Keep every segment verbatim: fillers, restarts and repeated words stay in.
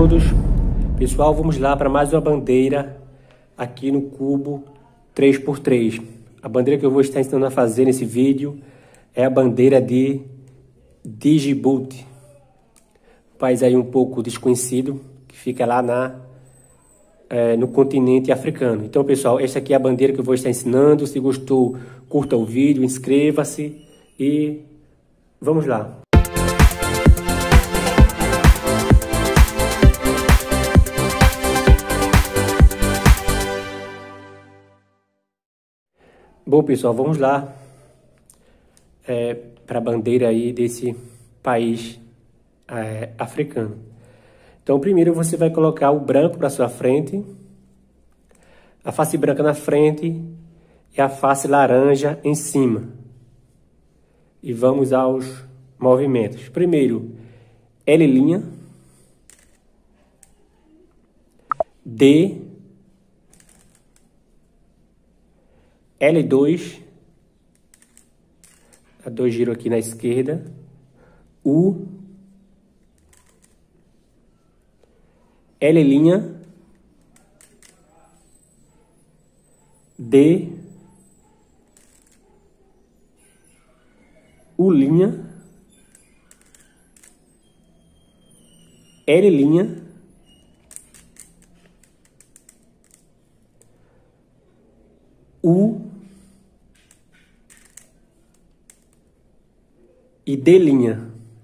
todos. Pessoal, vamos lá para mais uma bandeira aqui no cubo três por três. A bandeira que eu vou estar ensinando a fazer nesse vídeo é a bandeira de Djibouti, um país aí um pouco desconhecido, que fica lá na, é, no continente africano. Então, pessoal, esta aqui é a bandeira que eu vou estar ensinando. Se gostou, curta o vídeo, inscreva-se e vamos lá. Bom, pessoal, vamos lá é, para a bandeira aí desse país é, africano. Então, primeiro você vai colocar o branco para sua frente, a face branca na frente e a face laranja em cima. E vamos aos movimentos. Primeiro, L', D, L dois, dá dois giros aqui na esquerda, U, L', D, U', L', U e D'.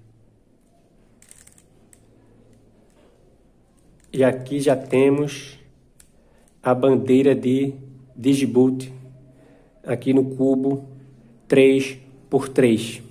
E aqui já temos a bandeira de Djibouti aqui no cubo três por três.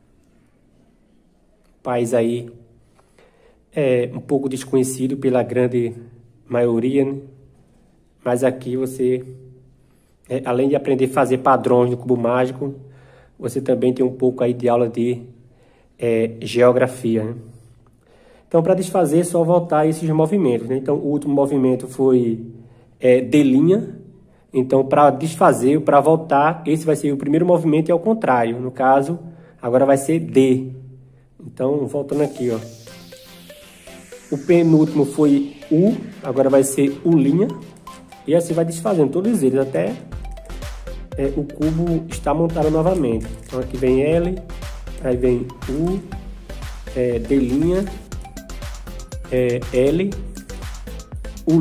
País aí é um pouco desconhecido pela grande maioria, né? Mas aqui você, é, além de aprender a fazer padrões no cubo mágico, você também tem um pouco aí de aula de é, geografia, né? Então, para desfazer, é só voltar esses movimentos, né? Então, o último movimento foi é, D'. Então, para desfazer, para voltar, esse vai ser o primeiro movimento e ao contrário. No caso, agora vai ser D. Então, voltando aqui, ó. O penúltimo foi U, agora vai ser U'. E assim vai desfazendo todos eles, até é, o cubo estar montado novamente. Então, aqui vem L, aí vem U, é, D', é, L, U',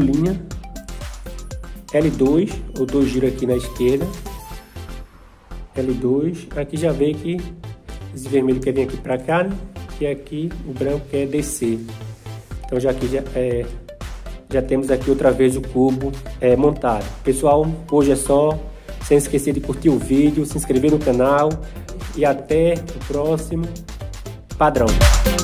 L dois, ou dois giros aqui na esquerda, L dois, aqui já vê que esse vermelho quer vir aqui para cá, né? E aqui o branco quer descer. Então já aqui já, é, já temos aqui outra vez o cubo é, montado. Pessoal, hoje é só, sem esquecer de curtir o vídeo, se inscrever no canal e até o próximo padrão.